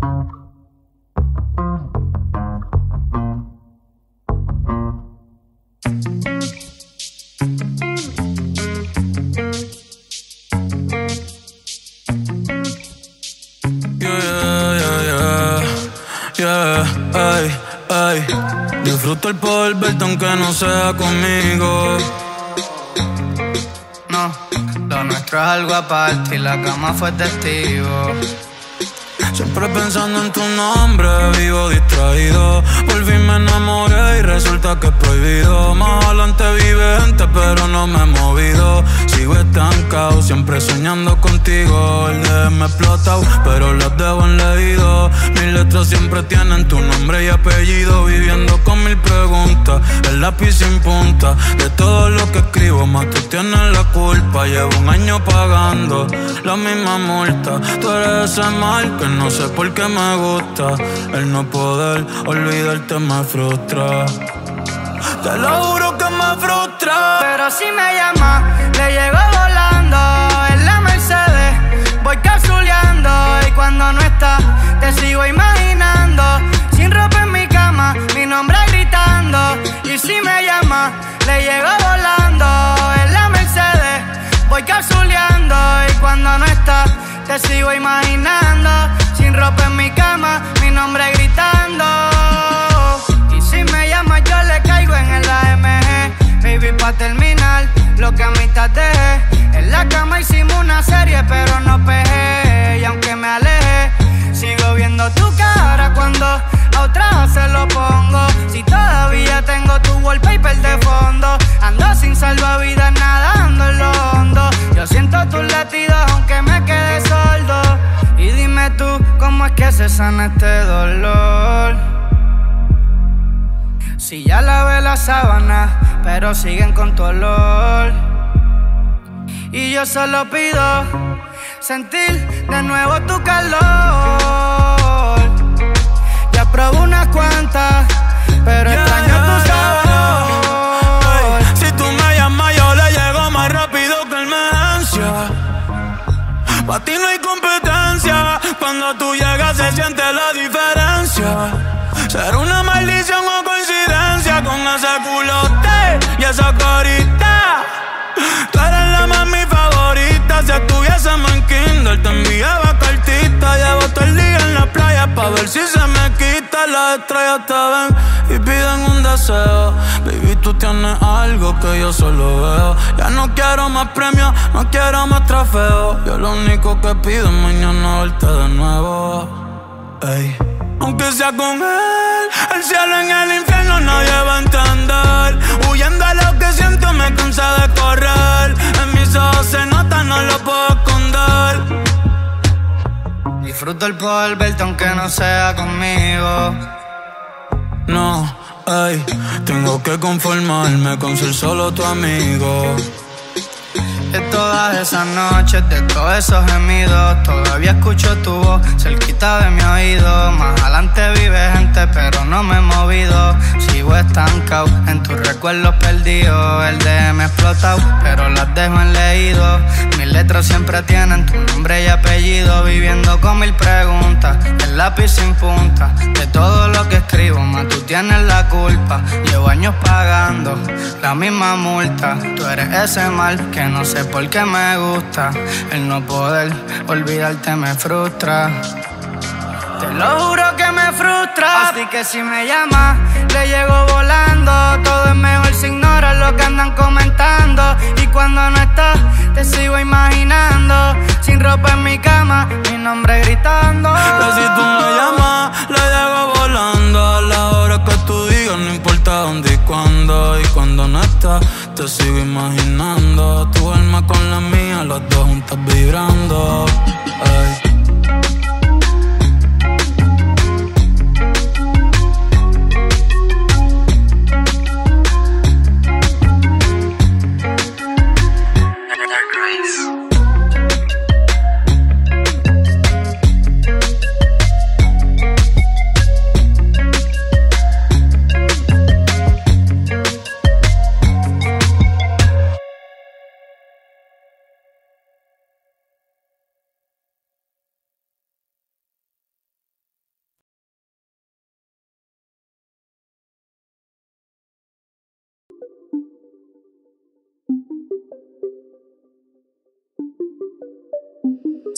Disfruto el poder verte aunque no sea conmigo. No, lo nuestro es algo aparte y la cama fue testigo. Siempre pensando en tu nombre, vivo distraído. Por fin me enamoré y resulta que es prohibido. Más adelante vive gente, pero no me he movido. Sigo estancado, siempre soñando contigo. El DM me explota, pero las dejo en leído. Mis letras siempre tienen tu nombre y apellido. Viviendo con mil preguntas, el lápiz sin punta. De todo lo que escribo, más tú tienes la culpa. Llevo un año pagando la misma multa. Tú eres ese mal que no sé por qué me gusta. El no poder olvidarte me frustra. Te lo juro que me frustra. Pero si me llama, le llego volando. En la Mercedes, voy cazuleando. Y cuando no estás, te sigo imaginando. Sin ropa en mi cama, mi nombre gritando. Y si me llama, le llego volando. En la Mercedes, voy cazuleando. Y cuando no estás, te sigo imaginando. Sin ropa en mi cama, mi nombre gritando. Y si me llama yo le caigo en el AMG. Baby, pa' terminar lo que a mitad dejé. En la cama hicimos una serie pero no pegué. Y aunque me alejé, sigo viendo tu cara cuando a otra se lo pongo. Si todavía tengo tu wallpaper de fondo. Ando sin salvavidas nadando en lo hondo. Yo siento tus latidos aunque me quede sordo. Y dime tú, ¿cómo es que se sana este dolor? Si ya lavé la sábana, pero siguen con tu olor. Y yo solo pido sentir de nuevo tu calor. Ya probé unas cuantas, pero extraño tu sabor. Si tú me llamas, yo le llego más rápido que emergencia. Pa' ti no hay competencia. Cuando tú llegas se siente la diferencia. Será una maldición o coincidencia con ese culote y esa carita. Tú eres la mami favorita. Si estuviésemos en kinder te enviaba cartita. Llevo todo el día en la playa pa' ver si se me quita. Las estrellas te ven y piden un deseo. Baby, tú tienes algo que yo solo veo. Ya no quiero más premios, no quiero más trofeos. Yo lo único que pido es mañana verte de nuevo. Ey. Aunque sea con él, el cielo en el infierno nadie va a entender. Huyendo a lo que siento me cansé de correr. En mis ojos se nota, no lo puedo esconder. Disfruto el poder verte aunque no sea conmigo. No, ey, tengo que conformarme con ser solo tu amigo. De todas esas noches, de todos esos gemidos, todavía escucho tu voz cerquita de mi oído. Más adelante vive gente, pero no me he movido. Sigo estancado en tus recuerdos perdidos. El DM explotado, pero las dejo en leído. Mis letras siempre tienen tu nombre y apellido. Viviendo con mil preguntas, el lápiz sin punta. De todo lo que escribo, más tú tienes la culpa. Llevo años pagando la misma multa. Tú eres ese mal que no sé por qué me gusta. El no poder olvidarte me frustra. Te lo juro que me frustra. Así que si me llamas, le llego volando. Todo es mejor si ignoras lo que andan comentando. Y cuando no estás, te sigo imaginando. Sin ropa en mi cama, mi nombre gritando. Que si tú me llamas, le llego volando. A la hora que tú digas, no importa dónde y cuándo. Y cuando no estás, te sigo imaginando. Tu alma con la mía, las dos juntas vibrando. Ey.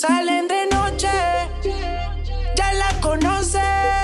Salen de noche, ya la conoces.